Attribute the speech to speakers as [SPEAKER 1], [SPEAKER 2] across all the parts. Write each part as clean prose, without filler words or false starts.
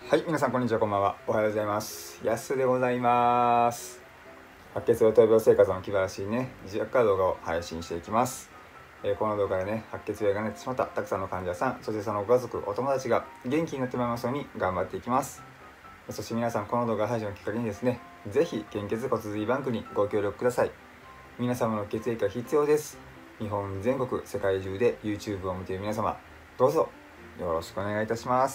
[SPEAKER 1] はい、皆さんこんにちは、こんばんは。おはようございます。やすでございます。白血病闘病生活の気晴らしいね、自虐化動画を配信していきます。この動画でね、白血病がなってしまったたくさんの患者さん、そしてそのご家族、お友達が元気になってまいりますように頑張っていきます。そして皆さん、この動画配信をきっかけにですね、ぜひ献血骨髄バンクにご協力ください。皆様の血液が必要です。日本全国、世界中で YouTube を見ている皆様、どうぞよろしくお願いいたします。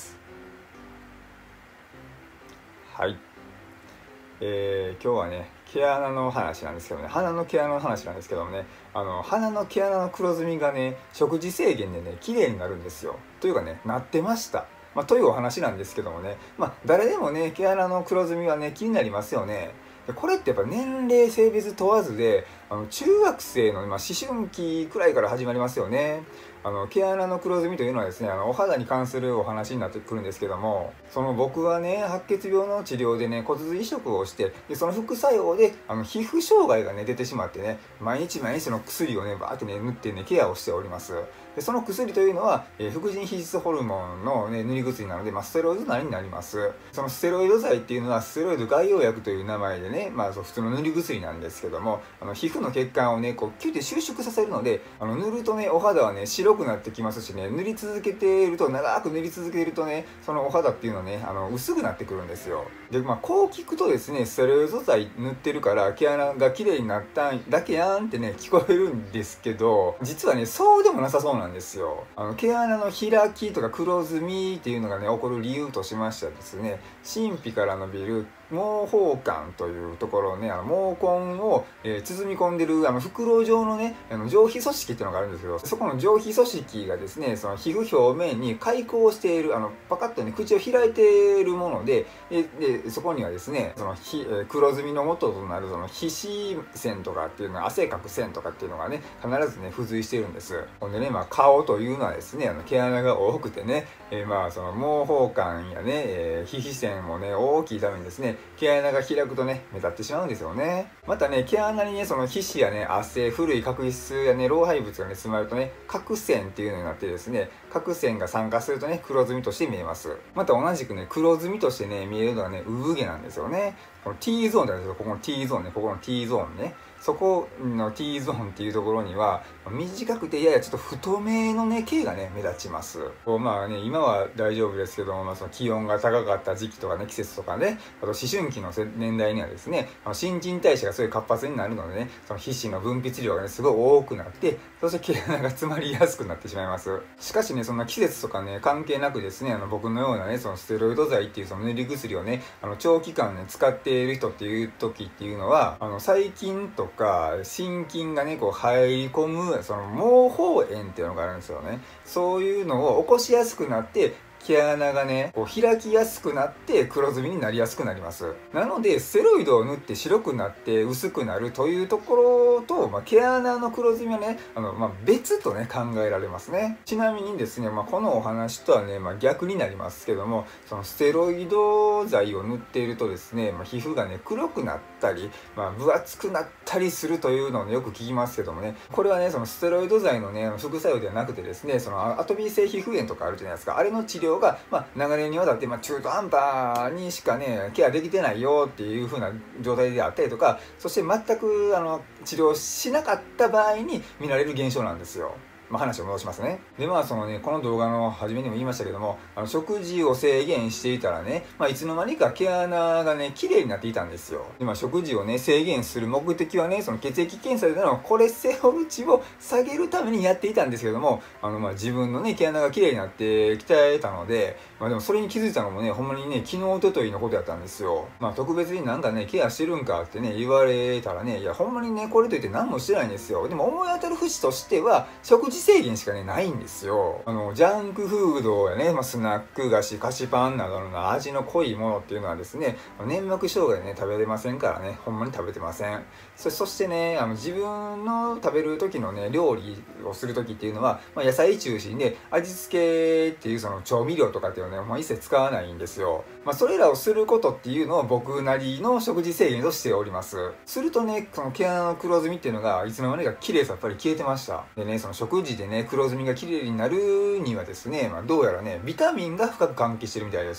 [SPEAKER 1] はい、今日はね毛穴の話なんですけどね、鼻の毛穴の話なんですけどもね、鼻の毛穴の黒ずみがね食事制限でね綺麗になるんですよ。というかね、なってました。というお話なんですけどもね、誰でもね毛穴の黒ずみはね気になりますよね。でこれってやっぱ年齢性別問わずで、中学生の、思春期くらいから始まりますよね。毛穴の黒ずみというのはですね、お肌に関するお話になってくるんですけども、僕はね白血病の治療でね骨髄移植をして、でその副作用で皮膚障害がね出てしまってね、毎日の薬をねバーってね塗ってねケアをしております。でその薬というのは、副腎皮質ホルモンの、ね、塗り薬なので、ステロイド剤になります。そのステロイド剤っていうのはステロイド外用薬という名前でね、普通の塗り薬なんですけども、皮膚の血管をねこうキュッて収縮させるので、塗るとねお肌はね白くなってきますしね、塗り続けていると、長く塗り続けるとね、そのお肌っていうのはね薄くなってくるんですよ。でこう聞くとですね、ステロイド剤塗ってるから毛穴が綺麗になったんだけやんってね聞こえるんですけど、実はねそうでもなさそうなんですよ。毛穴の開きとか黒ずみっていうのがね起こる理由としましてはですね、真皮から伸びる毛包管というところをね、毛根を、包み込んでる袋状のね上皮組織っていうのがあるんですけど、そこの上皮組織がですね、その皮膚表面に開口しているパカッとね口を開いているもので、そこにはですねその黒ずみの元となるその皮脂腺とかっていうのが、汗かく腺とかっていうのがね必ずね付随しているんです。ほんでね、顔というのはですね毛穴が多くてね、その毛包管やね、皮脂腺もね大きいためにですね、毛穴が開くとね目立ってしまうんですよね。またね毛穴にねその皮脂やね汗、古い角質やね老廃物がね詰まるとね角栓っていうのになってですね、角栓が酸化するとね黒ずみとして見えます。また同じくね黒ずみとしてね見えるのはね産毛なんですよね。この T ゾーンってあるんですよ。ここの T ゾーンね、ここの T ゾーンね、そこの T ゾーンっていうところには短くてややちょっと太めのね毛がね目立ちます。今は大丈夫ですけども、その気温が高かった時期とかね、季節とかね、あと思春期の年代にはですね新陳代謝がすごい活発になるのでね、その皮脂の分泌量がねすごい多くなって、そして毛穴が詰まりやすくなってしまいます。しかしね、そんな季節とかね関係なくですね、僕のようなねそのステロイド剤っていうその塗り薬をね長期間ね使っている人っていう時っていうのは、細菌とか心筋がねこう入り込むその毛包炎っていうのがあるんですよね。そういうのを起こしやすくなって、毛穴がねこう開きやすくなって黒ずみになりやすくなります。なのでステロイドを塗って白くなって薄くなるというところと、毛穴の黒ずみはね別とね考えられますね。ちなみにですね、このお話とはね、逆になりますけども、そのステロイド剤を塗っているとですね、皮膚がね黒くなったり、分厚くなったりするというのを、ね、よく聞きますけどもね、これはねそのステロイド剤のね副作用ではなくてですね、そのアトピー性皮膚炎とかあるじゃないですか。あれの治療が、長年にわたって、中途半端にしかねケアできてないよっていう風な状態であったりとか、そして全く治療しなかった場合に見られる現象なんですよ。話を戻しますね。でそのねこの動画の初めにも言いましたけども、食事を制限していたらね、いつの間にか毛穴がね綺麗になっていたんですよ。で食事をね制限する目的はね、その血液検査でのコレステロール値を下げるためにやっていたんですけども、自分のね毛穴が綺麗になってきてたので、でもそれに気づいたのもねほんまにね昨日おとといのことやったんですよ。特別になんかねケアしてるんかってね言われたらね、いやほんまにねこれといって何もしてないんですよ。でも思い当たる節としては食事制限しかねないんですよ。ジャンクフードやね、スナック菓子、菓子パンなどの味の濃いものっていうのはですね、粘膜障害でね食べれませんからね、ほんまに食べてません。そしてね自分の食べる時のね料理をする時っていうのは、野菜中心で味付けっていうその調味料とかっていうのはねもう一切使わないんですよ。それらをすることっていうのを僕なりの食事制限としております。するとねその毛穴の黒ずみっていうのがいつの間にか綺麗さっぱり消えてました。でね、その食事でね黒ずみが綺麗になるにはですね、どうやらねビタミンが深く関係してるみたいです。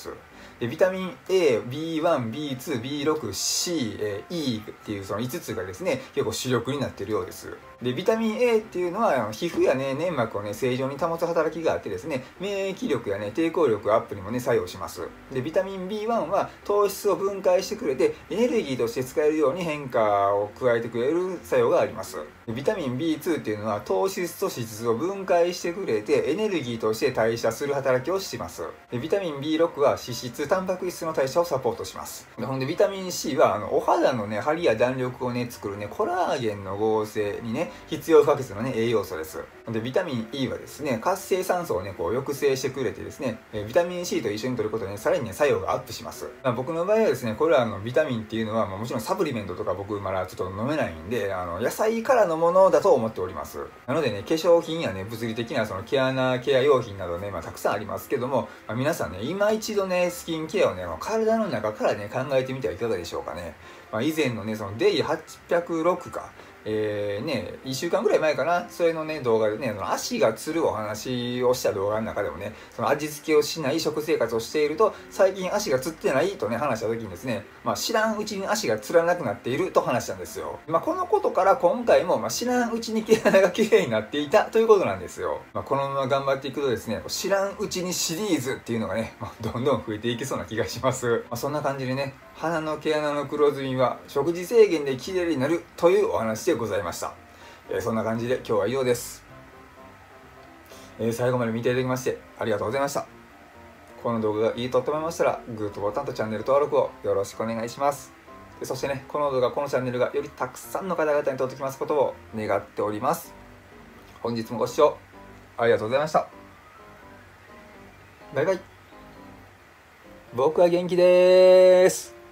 [SPEAKER 1] でビタミン A、B1、B2、B6、C、E っていうその5つがですね結構主力になっているようです。でビタミン A っていうのは皮膚やね粘膜をね正常に保つ働きがあってですね免疫力やね抵抗力アップにもね作用します。でビタミン B1 は糖質を分解してくれてエネルギーとして使えるように変化を加えてくれる作用があります。でビタミン B2 っていうのは糖質と脂質を分解してくれてエネルギーとして代謝する働きをします。でビタミン B6 は脂質タンパク質の代謝をサポートします。でほんでビタミン C はお肌のね張りや弾力をね作るねコラーゲンの合成にね必要不可欠なね栄養素です。でビタミン E はですね活性酸素をねこう抑制してくれてですねビタミン C と一緒に摂ることでねさらにね作用がアップします。僕の場合はですねこれらのビタミンっていうのはもちろんサプリメントとか僕まだちょっと飲めないんで野菜からのものだと思っております。なのでね化粧品やね物理的なそのケア用品などね、たくさんありますけども、皆さんね今一度ねスキンケアをね体の中からね考えてみてはいかがでしょうかね。以前のねそのデイ806か1週間ぐらい前かな、それのね動画でね足がつるお話をした動画の中でもねその味付けをしない食生活をしていると最近足がつってないとね話した時にですね、知らんうちに足がつらなくなっていると話したんですよ。このことから今回も、知らんうちに毛穴が綺麗になっていたということなんですよ。このまま頑張っていくとですね知らんうちにシリーズっていうのがね、どんどん増えていきそうな気がします。そんな感じでね鼻の毛穴の黒ずみは食事制限で綺麗になるというお話でございました。そんな感じで今日は以上です。最後まで見ていただきましてありがとうございました。この動画がいいと思いましたらグッドボタンとチャンネル登録をよろしくお願いします。そしてねこの動画このチャンネルがよりたくさんの方々に届きますことを願っております。本日もご視聴ありがとうございました。バイバイ。僕は元気です。